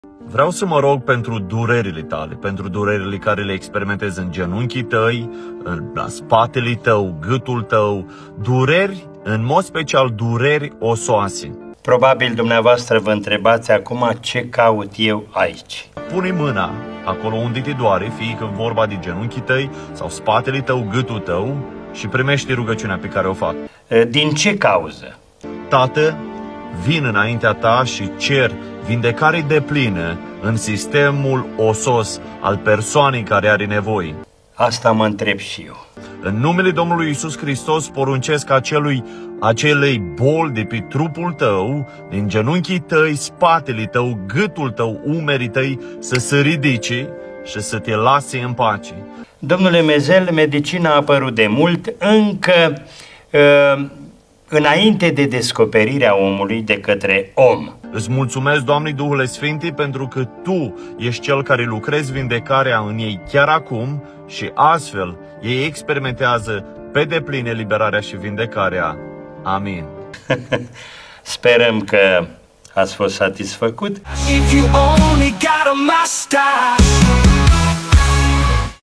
Vreau să mă rog pentru durerile tale, pentru durerile care le experimentezi în genunchii tăi, la spatele tău, gâtul tău, dureri, în mod special dureri osoase. Probabil dumneavoastră vă întrebați acum ce caut eu aici. Pune mâna acolo unde te doare, fie că vorba de genunchii tăi sau spatele tău, gâtul tău și primește rugăciunea pe care o fac. Din ce cauză? Tată, vin înaintea ta și cer vindecare deplină în sistemul osos al persoanei care are nevoie. Asta mă întreb și eu. În numele Domnului Iisus Hristos poruncesc acelei boli de pe trupul tău, din genunchii tăi, spatele tău, gâtul tău, umerii tăi să se ridice și să te lase în pace. Domnule Mezel, medicina a apărut de mult, încă înainte de descoperirea omului de către om. Îți mulțumesc, Doamne Duhule Sfinte, pentru că Tu ești Cel care lucrezi vindecarea în ei chiar acum și astfel ei experimentează pe deplin eliberarea și vindecarea. Amin. Sperăm că ați fost satisfăcut. If you only got a mustache.